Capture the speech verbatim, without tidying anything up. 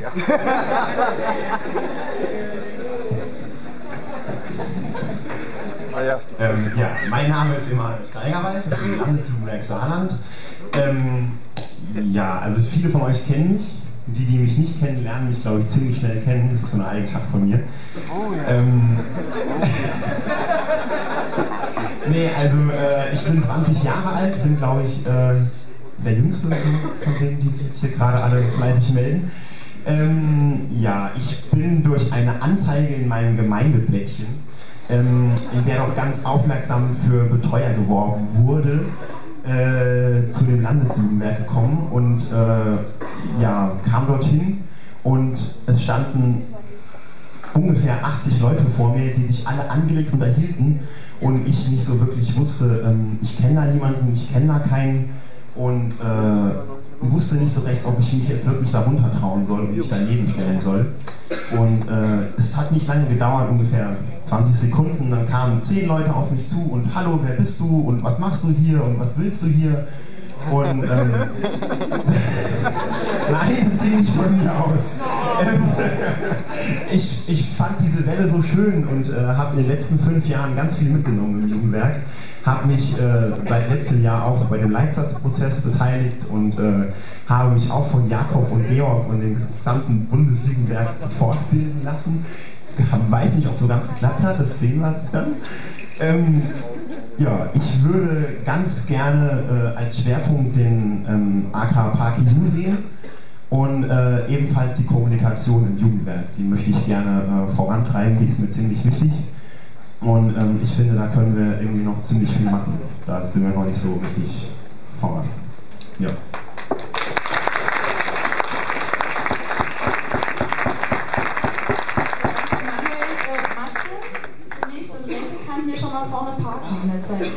ähm, ja, mein Name ist Emanuel Steigerwald, ich bin Landesjugendwerk Saarland. Ähm, ja, also viele von euch kennen mich. Die, die mich nicht kennen, lernen mich, glaube ich, ziemlich schnell kennen. Das ist so eine Eigenschaft von mir. Oh, ja. ähm, nee, also äh, ich bin zwanzig Jahre alt, bin, glaube ich, äh, der Jüngste von denen, die sich jetzt hier gerade alle fleißig melden. Ähm, ja, ich bin durch eine Anzeige in meinem Gemeindeblättchen, ähm, in der noch ganz aufmerksam für Betreuer geworben wurde, Äh, zu dem Landesjugendwerk gekommen und äh, ja, kam dorthin und es standen ungefähr achtzig Leute vor mir, die sich alle angeregt unterhielten und ich nicht so wirklich wusste, ähm, ich kenne da niemanden, ich kenne da keinen und äh, wusste nicht so recht, ob ich mich jetzt wirklich darunter trauen soll und mich daneben stellen soll. Und äh, es hat nicht lange gedauert, ungefähr zwanzig Sekunden, dann kamen zehn Leute auf mich zu und hallo, wer bist du und was machst du hier und was willst du hier? Und ähm, nein, das ging nicht von mir aus. Ähm, ich, ich fand diese Welle so schön und äh, habe in den letzten fünf Jahren ganz viel mitgenommen im Jugendwerk. Habe mich äh, seit letztem Jahr auch bei dem Leitsatzprozess beteiligt und äh, habe mich auch von Jakob und Georg und dem gesamten Bundesjugendwerk fortbilden lassen. Ich weiß nicht, ob es so ganz geklappt hat, das sehen wir dann. Ähm, ja, ich würde ganz gerne äh, als Schwerpunkt den ähm, A K ParkEU sehen und äh, ebenfalls die Kommunikation im Jugendwerk. Die möchte ich gerne äh, vorantreiben, die ist mir ziemlich wichtig. Und ähm, ich finde, da können wir irgendwie noch ziemlich viel machen. Da sind wir noch nicht so richtig voran. Ja. Hier schon mal vorne parken in der Zeit.